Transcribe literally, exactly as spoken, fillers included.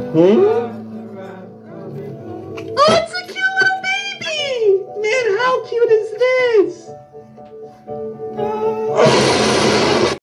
Hmm? Oh, it's a cute little baby! Man, how cute is this?